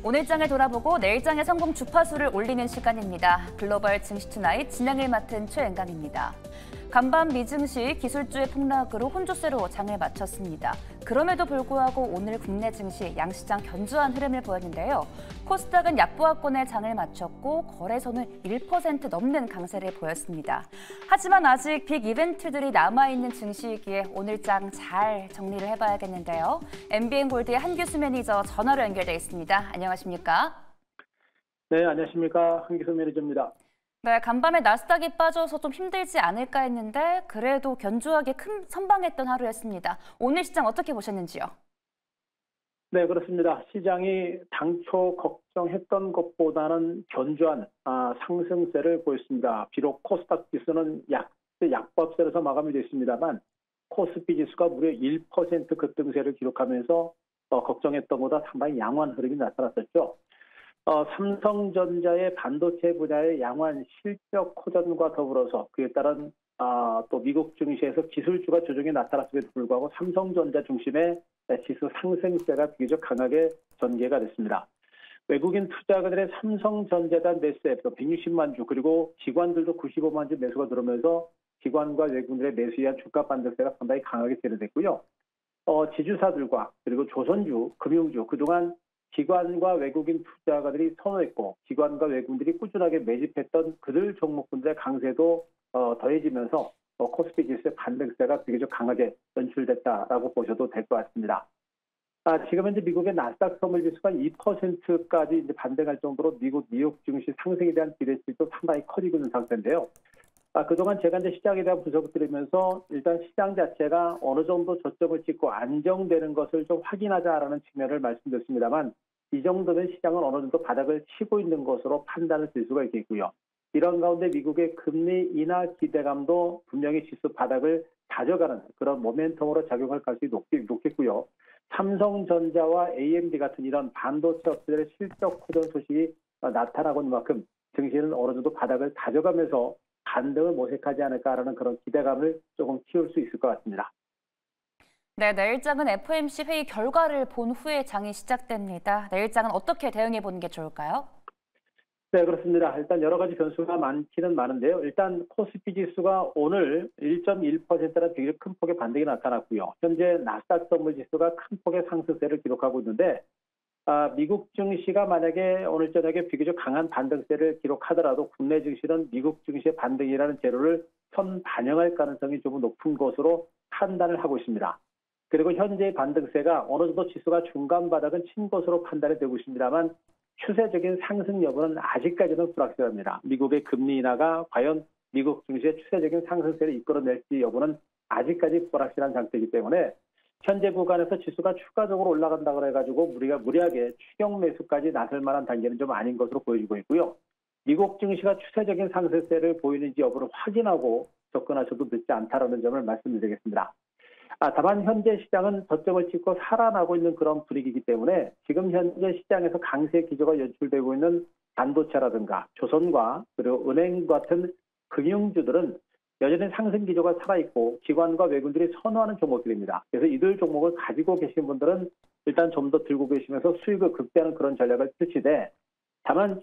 오늘장을 돌아보고 내일장의 성공 주파수를 올리는 시간입니다. 글로벌 증시 투나잇 진행을 맡은 최은강입니다. 간밤 미증시 기술주의 폭락으로 혼조세로 장을 마쳤습니다. 그럼에도 불구하고 오늘 국내 증시 양시장 견조한 흐름을 보였는데요. 코스닥은 약보합권에 장을 마쳤고 거래소는 1% 넘는 강세를 보였습니다. 하지만 아직 빅 이벤트들이 남아있는 증시이기에 오늘장 잘 정리를 해봐야겠는데요. MBN골드의 한규수 매니저 전화로 연결돼 있습니다. 안녕하십니까? 네, 안녕하십니까. 한규수 매니저입니다. 네, 간밤에 나스닥이 빠져서 좀 힘들지 않을까 했는데 그래도 견조하게 큰 선방했던 하루였습니다. 오늘 시장 어떻게 보셨는지요? 네, 그렇습니다. 시장이 당초 걱정했던 것보다는 견조한 상승세를 보였습니다. 비록 코스닥 지수는 약보합세에서 마감이 됐습니다만 코스피 지수가 무려 1% 급등세를 기록하면서 걱정했던 것보다 상당히 양호한 흐름이 나타났었죠. 삼성전자의 반도체 분야의 양호한 실적 호전과 더불어서 그에 따른 또 미국 증시에서 기술주가 조정이 나타났음에도 불구하고 삼성전자 중심의 지수 상승세가 비교적 강하게 전개가 됐습니다. 외국인 투자가들의 삼성전자단 매수에 160만 주 그리고 기관들도 95만 주 매수가 들어오면서 기관과 외국인들의 매수에 의한 주가 반등세가 상당히 강하게 재료됐고요. 지주사들과 그리고 조선주, 금융주 그동안 기관과 외국인 투자가들이 선호했고 기관과 외국인들이 꾸준하게 매집했던 그들 종목군들의 강세도 더해지면서 코스피 지수의 반등세가 비교적 강하게 연출됐다라고 보셔도 될 것 같습니다. 지금 현재 미국의 나스닥 선물 지수가 2%까지 이제 반등할 정도로 미국 뉴욕 증시 상승에 대한 기대치도 상당히 커지고 있는 상태인데요. 그동안 제가 이제 시장에 대한 분석을 드리면서 일단 시장 자체가 어느 정도 저점을 찍고 안정되는 것을 좀 확인하자라는 측면을 말씀드렸습니다만 이 정도면 시장은 어느 정도 바닥을 치고 있는 것으로 판단을 할 수가 있겠고요. 이런 가운데 미국의 금리 인하 기대감도 분명히 지수 바닥을 다져가는 그런 모멘텀으로 작용할 가능성이 높겠고요. 삼성전자와 AMD 같은 이런 반도체 업체들의 실적 호전 소식이 나타나고 있는 만큼 증시는 어느 정도 바닥을 다져가면서 반등을 모색하지 않을까라는 그런 기대감을 조금 키울 수 있을 것 같습니다. 네, 내일장은 FOMC 회의 결과를 본 후에 장이 시작됩니다. 내일장은 어떻게 대응해 보는 게 좋을까요? 네, 그렇습니다. 일단 여러 가지 변수가 많기는 많은데요. 일단 코스피 지수가 오늘 1.1%라는 되게 큰 폭의 반등이 나타났고요. 현재 나스닥 선물 지수가 큰 폭의 상승세를 기록하고 있는데 미국 증시가 만약에 오늘 저녁에 비교적 강한 반등세를 기록하더라도 국내 증시는 미국 증시의 반등이라는 재료를 선 반영할 가능성이 조금 높은 것으로 판단을 하고 있습니다. 그리고 현재의 반등세가 어느 정도 지수가 중간 바닥은 친 것으로 판단이 되고 있습니다만 추세적인 상승 여부는 아직까지는 불확실합니다. 미국의 금리 인하가 과연 미국 증시의 추세적인 상승세를 이끌어낼지 여부는 아직까지 불확실한 상태이기 때문에 현재 구간에서 지수가 추가적으로 올라간다고 해가지고 무리하게 추격 매수까지 나설 만한 단계는 좀 아닌 것으로 보여지고 있고요. 미국 증시가 추세적인 상승세를 보이는지 여부를 확인하고 접근하셔도 늦지 않다라는 점을 말씀드리겠습니다. 다만 현재 시장은 저점을 찍고 살아나고 있는 그런 분위기이기 때문에 지금 현재 시장에서 강세 기조가 연출되고 있는 반도체라든가 조선과 그리고 은행 같은 금융주들은 여전히 상승 기조가 살아있고 기관과 외국인들이 선호하는 종목들입니다. 그래서 이들 종목을 가지고 계신 분들은 일단 좀 더 들고 계시면서 수익을 극대화하는 그런 전략을 펼치되 다만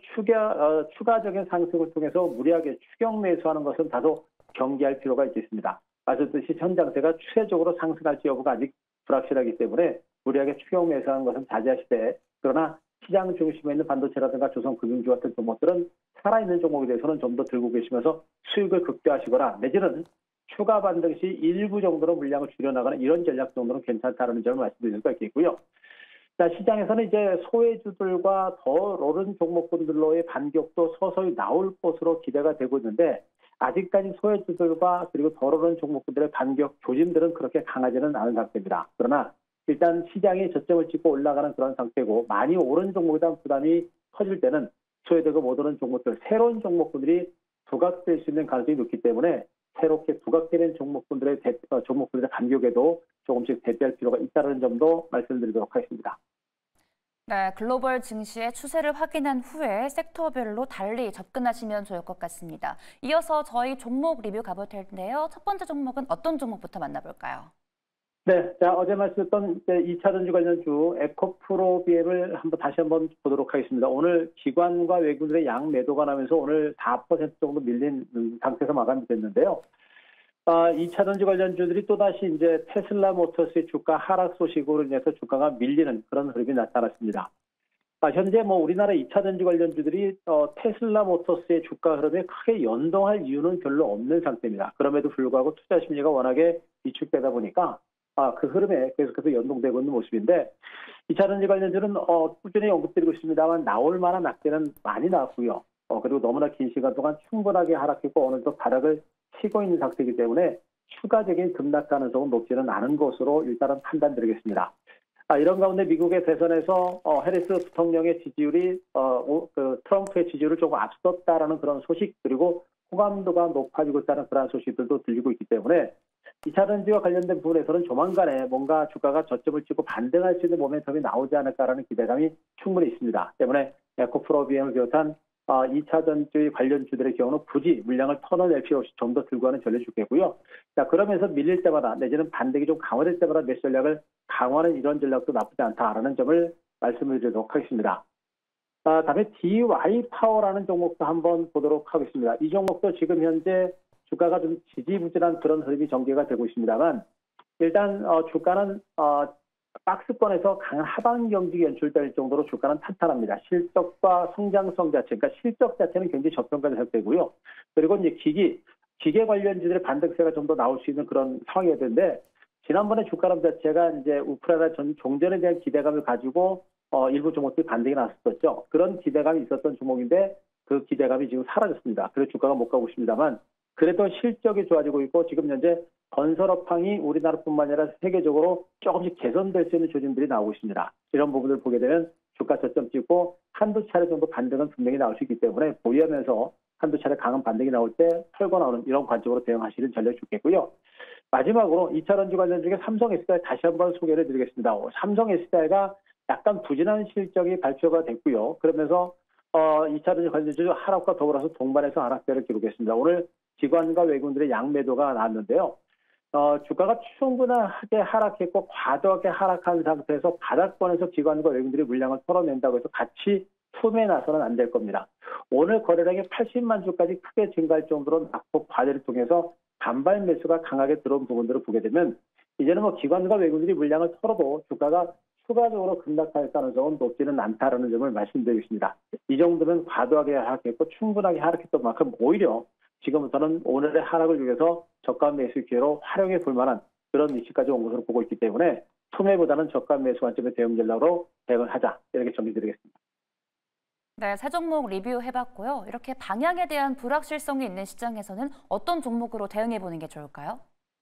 추가적인 상승을 통해서 무리하게 추격 매수하는 것은 다소 경계할 필요가 있겠습니다. 아시듯이 현 장세가 추세적으로 상승할지 여부가 아직 불확실하기 때문에 무리하게 추격 매수하는 것은 자제하시되 그러나 시장 중심에 있는 반도체라든가 조선금융주 같은 종목들은 살아있는 종목에 대해서는 좀 더 들고 계시면서 수익을 극대화하시거나 내지는 추가 반등 시 일부 정도로 물량을 줄여나가는 이런 전략 정도는 괜찮다는 점을 말씀드릴 수가 있겠고요. 시장에서는 이제 소외주들과 더 오른 종목군들로의 반격도 서서히 나올 것으로 기대가 되고 있는데 아직까지 소외주들과 그리고 더 오른 종목군들의 반격 조짐들은 그렇게 강하지는 않은 상태입니다. 그러나 일단 시장이 저점을 찍고 올라가는 그런 상태고 많이 오른 종목에 대한 부담이 커질 때는 소외되고 못 오른 종목들, 새로운 종목군들이 부각될 수 있는 가능성이 높기 때문에 새롭게 부각되는 종목군들의 반격에도 조금씩 대비할 필요가 있다는 점도 말씀드리도록 하겠습니다. 네, 글로벌 증시의 추세를 확인한 후에 섹터별로 달리 접근하시면 좋을 것 같습니다. 이어서 저희 종목 리뷰 가볼 텐데요. 첫 번째 종목은 어떤 종목부터 만나볼까요? 네, 자, 어제 말씀드렸던 2차 전지 관련주 에코프로비엠을 다시 한번 보도록 하겠습니다. 오늘 기관과 외국인들의 양 매도가 나면서 오늘 4% 정도 밀린 상태에서 마감이 됐는데요. 2차 전지 관련주들이 또다시 이제 테슬라 모터스의 주가 하락 소식으로 인해서 주가가 밀리는 그런 흐름이 나타났습니다. 현재 우리나라 2차 전지 관련주들이 테슬라 모터스의 주가 흐름에 크게 연동할 이유는 별로 없는 상태입니다. 그럼에도 불구하고 투자 심리가 워낙에 위축되다 보니까 그 흐름에 계속해서 연동되고 있는 모습인데 2차 전지 관련주는 꾸준히 언급드리고 있습니다만 나올 만한 악재는 많이 나왔고요. 그리고 너무나 긴 시간 동안 충분하게 하락했고 오늘도 바닥을 치고 있는 상태이기 때문에 추가적인 급락 가능성은 높지는 않은 것으로 일단은 판단드리겠습니다. 이런 가운데 미국의 대선에서 해리스 부통령의 지지율이 트럼프의 지지율을 조금 앞섰다라는 그런 소식 그리고 호감도가 높아지고 있다는 그런 소식들도 들리고 있기 때문에 2차 전지와 관련된 부분에서는 조만간에 뭔가 주가가 저점을 찍고 반등할 수 있는 모멘텀이 나오지 않을까라는 기대감이 충분히 있습니다. 때문에 에코프로비엠을 비롯한 2차 전지 관련주들의 경우는 굳이 물량을 털어낼 필요 없이 좀 더 들고 가는 전략이 좋겠고요. 자, 그러면서 밀릴 때마다 내지는 반등이 좀 강화될 때마다 매수 전략을 강화하는 이런 전략도 나쁘지 않다라는 점을 말씀을 드리도록 하겠습니다. 다음에 DY 파워라는 종목도 한번 보도록 하겠습니다. 이 종목도 지금 현재 주가가 좀 지지부진한 그런 흐름이 전개가 되고 있습니다만 일단 주가는 박스권에서 강한 하방 경직이 연출될 정도로 주가는 탄탄합니다. 실적과 성장성 자체, 그러니까 실적 자체는 굉장히 저평가된 상태고요. 그리고 이제 기계 관련주들의 반등세가 좀 더 나올 수 있는 그런 상황이었는데 지난번에 주가람 자체가 이제 우크라이나 종전에 대한 기대감을 가지고 일부 종목들이 반등이 났었죠. 그런 기대감이 있었던 종목인데 그 기대감이 지금 사라졌습니다. 그래서 주가가 못 가고 있습니다만 그래도 실적이 좋아지고 있고 지금 현재 건설업황이 우리나라뿐만 아니라 세계적으로 조금씩 개선될 수 있는 조짐들이 나오고 있습니다. 이런 부분을 보게 되면 주가 저점 찍고 한두 차례 정도 반등은 분명히 나올 수 있기 때문에 보유하면서 한두 차례 강한 반등이 나올 때 털고 나오는 이런 관점으로 대응하시는 전략이 좋겠고요. 마지막으로 2차 전지 관련 중에 삼성 SDI 다시 한번 소개를 드리겠습니다. 삼성 SDI가 약간 부진한 실적이 발표가 됐고요. 그러면서 2차 전지 관련주 하락과 더불어서 동반해서 하락세를 기록했습니다. 오늘 기관과 외국인들의 양매도가 나왔는데요. 주가가 충분하게 하락했고 과도하게 하락한 상태에서 바닥권에서 기관과 외국인들이 물량을 털어낸다고 해서 같이 품에 나서는 안 될 겁니다. 오늘 거래량이 80만 주까지 크게 증가할 정도로 낙폭 과대를 통해서 반발 매수가 강하게 들어온 부분들을 보게 되면 이제는 기관과 외국인들이 물량을 털어도 주가가 추가적으로 급락할 가능성은 높지는 않다라는 점을 말씀드리겠습니다. 이 정도면 과도하게 하락했고 충분하게 하락했던 만큼 오히려 지금부터는 오늘의 하락을 위해서 저가 매수 기회로 활용해 볼 만한 그런 위치까지 온 것으로 보고 있기 때문에 투매보다는 저가 매수 관점의 대응 전략으로 대응을 하자 이렇게 정리드리겠습니다. 네, 새 종목 리뷰해봤고요. 이렇게 방향에 대한 불확실성이 있는 시장에서는 어떤 종목으로 대응해보는 게 좋을까요?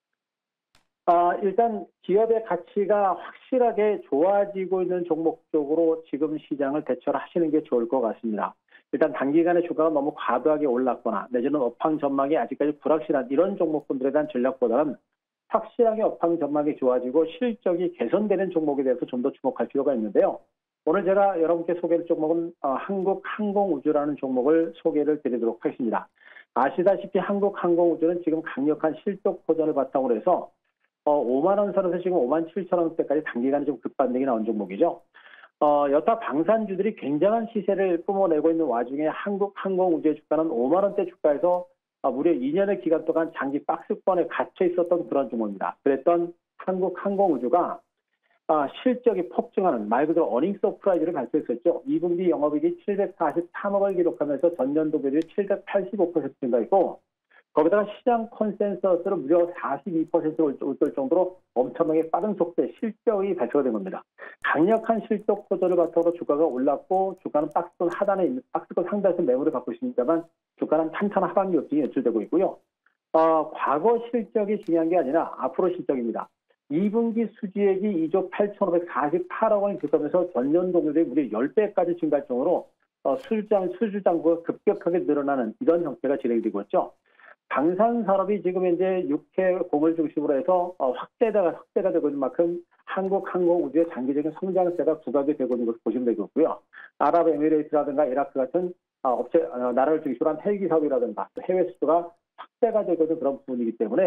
일단 기업의 가치가 확실하게 좋아지고 있는 종목 쪽으로 지금 시장을 대처를 하시는 게 좋을 것 같습니다. 일단 단기간에 주가가 너무 과도하게 올랐거나 내지는 업황 전망이 아직까지 불확실한 이런 종목분들에 대한 전략보다는 확실하게 업황 전망이 좋아지고 실적이 개선되는 종목에 대해서 좀 더 주목할 필요가 있는데요. 오늘 제가 여러분께 소개할 종목은 한국항공우주라는 종목을 소개를 드리도록 하겠습니다. 아시다시피 한국항공우주는 지금 강력한 실적 호전을 바탕으로 해서 5만 원 선에서 지금 5만 7천 원대까지 단기간에 좀 급반등이 나온 종목이죠. 여타 방산주들이 굉장한 시세를 뿜어내고 있는 와중에 한국항공우주의 주가는 5만 원대 주가에서 무려 2년의 기간 동안 장기 박스권에 갇혀 있었던 그런 종목입니다. 그랬던 한국항공우주가 실적이 폭증하는 말 그대로 어닝 서프라이즈를 발표했었죠. 2분기 영업이익이 743억을 기록하면서 전년도 대비 785% 증가했고 거기다가 시장 컨센서스로 무려 42%를 웃돌 정도로 엄청나게 빠른 속도의 실적이 발표가 된 겁니다. 강력한 실적 호전을 바탕으로 주가가 올랐고 주가는 박스권 하단에 있는 박스권 상단에서 매물을 갖고 있습니다만 주가는 탄탄한 하반기 업종이 연출되고 있고요. 과거 실적이 중요한 게 아니라 앞으로 실적입니다. 2분기 수지액이 2조 8,548억 원이 들어가면서 전년도 대비 무려 10배까지 증가할 정도로 수주장부가 급격하게 늘어나는 이런 형태가 진행되고 있죠. 방산 산업이 지금 현재 육해 공을 중심으로 해서 확대가 되고 있는 만큼 한국항공우주의 장기적인 성장세가 부각이 되고 있는 것을 보시면 되겠고요. 아랍에미레이트라든가 이라크 같은 나라를 중심으로 한 헬기 사업이라든가 또 해외 수주가 확대가 되고 있는 그런 부분이기 때문에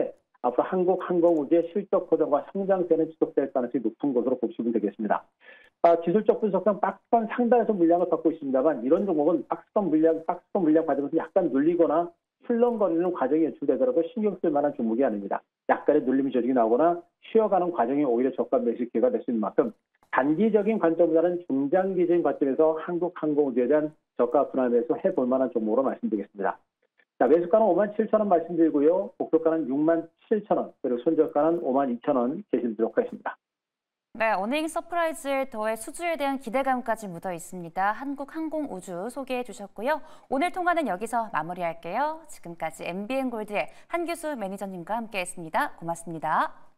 앞으로 한국 항공우주의 실적 호전과 성장세는 지속될 가능성이 높은 것으로 보시면 되겠습니다. 기술적 분석상 박스권 상단에서 물량을 받고 있습니다만 이런 종목은 박스권 물량 받으면서 약간 눌리거나 출렁거리는 과정이 연출되더라도 신경 쓸 만한 종목이 아닙니다. 약간의 눌림이 조직이 나오거나 쉬어가는 과정이 오히려 저가 매수 기회가 될 수 있는 만큼 단기적인 관점보다는 중장기적인 관점에서 한국 항공우주에 대한 저가 분할 매수 해볼 만한 종목으로 말씀드리겠습니다. 자, 매수가는 57,000원 말씀드리고요. 목표가는 67,000원, 그리고 손절가는 52,000원 제시드리도록 하겠습니다. 네, 어닝 서프라이즈에 더해 수주에 대한 기대감까지 묻어 있습니다. 한국항공우주 소개해 주셨고요. 오늘 통화는 여기서 마무리할게요. 지금까지 MBN골드의 한규수 매니저님과 함께했습니다. 고맙습니다.